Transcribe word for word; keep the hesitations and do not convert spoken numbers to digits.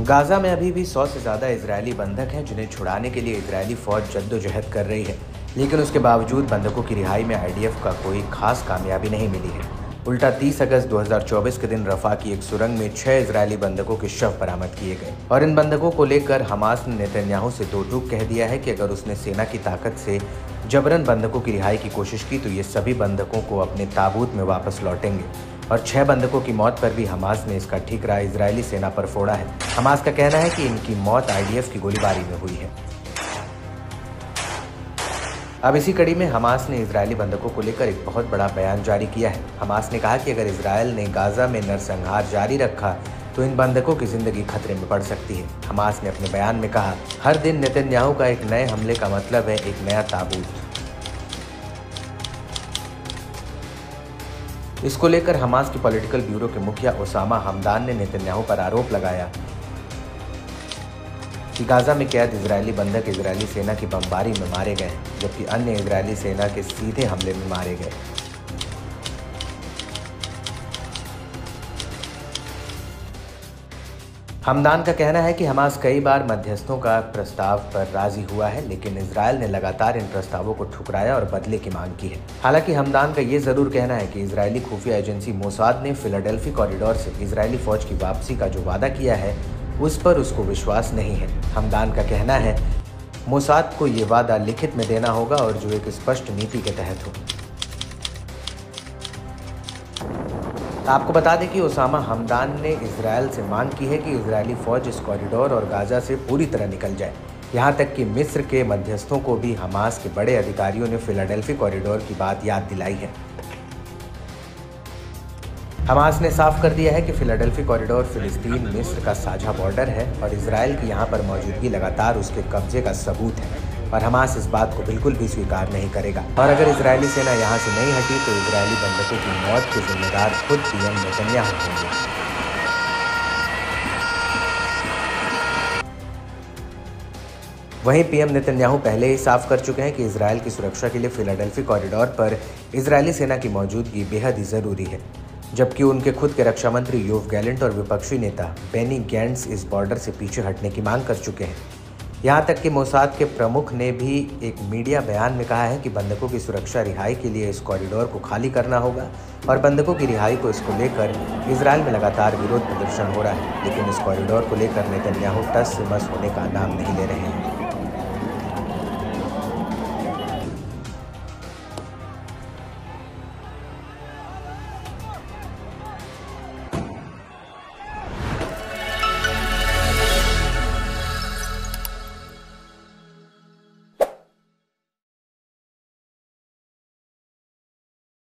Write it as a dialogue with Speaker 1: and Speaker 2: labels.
Speaker 1: Gaza में अभी भी सौ से ज़्यादा इजरायली बंधक हैं जिन्हें छुड़ाने के लिए इजरायली फ़ौज जद्दोजहद कर रही है, लेकिन उसके बावजूद बंधकों की रिहाई में आई डी एफ का कोई खास कामयाबी नहीं मिली है। उल्टा तीस अगस्त दो हज़ार चौबीस के दिन रफा की एक सुरंग में छह इजरायली बंधकों के शव बरामद किए गए और इन बंधकों को लेकर हमास ने नेतन्याहू से दो टूक कह दिया है कि अगर उसने सेना की ताकत से जबरन बंधकों की रिहाई की कोशिश की तो ये सभी बंधकों को अपने ताबूत में वापस लौटेंगे। और छह बंधकों की मौत पर भी हमास ने इसका ठिकरा इजरायली सेना पर फोड़ा है। हमास का कहना है कि इनकी मौत आई डी एफ की गोलीबारी में हुई है। अब इसी कड़ी में हमास ने इजरायली बंधकों को लेकर एक बहुत बड़ा बयान जारी किया है। हमास ने कहा कि अगर इजरायल ने गाजा में नरसंहार जारी रखा तो इन बंधकों की जिंदगी खतरे में पड़ सकती है। हमास ने अपने बयान में कहा, हर दिन नेतन्याहू का एक नए हमले का मतलब है एक नया ताबूत। इसको लेकर हमास की पॉलिटिकल ब्यूरो के मुखिया ओसामा हमदान ने नेतन्याहू पर आरोप लगाया कि गाजा में कैद इजरायली बंधक इजरायली सेना की बमबारी में मारे गए, जबकि अन्य इजरायली सेना के सीधे हमले में मारे गए। हमदान का कहना है कि हमास कई बार मध्यस्थों का प्रस्ताव पर राजी हुआ है, लेकिन इजरायल ने लगातार इन प्रस्तावों को ठुकराया और बदले की मांग की है। हालांकि हमदान का ये जरूर कहना है कि इजरायली खुफिया एजेंसी मोसाद ने फिलाडेल्फी कॉरिडोर से इजरायली फौज की वापसी का जो वादा किया है उस पर उसको विश्वास नहीं है। हमदान का कहना है मोसाद को ये वादा लिखित में देना होगा और जो एक स्पष्ट नीति के तहत हो। आपको बता दें कि ओसामा हमदान ने इजरायल से मांग की है कि इजरायली फौज इस कॉरिडोर और गाजा से पूरी तरह निकल जाए। यहां तक कि मिस्र के मध्यस्थों को भी हमास के बड़े अधिकारियों ने फिलाडेल्फी कॉरिडोर की बात याद दिलाई है। हमास ने साफ कर दिया है कि फिलाडेल्फी कॉरिडोर फिलिस्तीन मिस्र का साझा बॉर्डर है और इजरायल की यहाँ पर मौजूदगी लगातार उसके कब्जे का सबूत है और हमास इस बात को बिल्कुल भी स्वीकार नहीं करेगा। और अगर इजरायली सेना यहाँ से नहीं हटी तो इजरायली बंधकों की मौत के जिम्मेदार खुद पी एम नेतन्याहू होंगे। वहीं पी एम नेतन्याहू पहले ही साफ कर चुके हैं कि इजरायल की सुरक्षा के लिए फिलाडेल्फी कॉरिडोर पर इजरायली सेना की मौजूदगी बेहद ही जरूरी है, जबकि उनके खुद के रक्षा मंत्री योव गैलेंट और विपक्षी नेता बेनी गैंट्स इस बॉर्डर से पीछे हटने की मांग कर चुके हैं। यहां तक कि मोसाद के प्रमुख ने भी एक मीडिया बयान में कहा है कि बंधकों की सुरक्षा रिहाई के लिए इस कॉरिडोर को खाली करना होगा और बंधकों की रिहाई को इसको लेकर इजरायल में लगातार विरोध प्रदर्शन हो रहा है, लेकिन इस कॉरिडोर को लेकर नेतन्याहू टस से मस होने का नाम नहीं ले रहे हैं।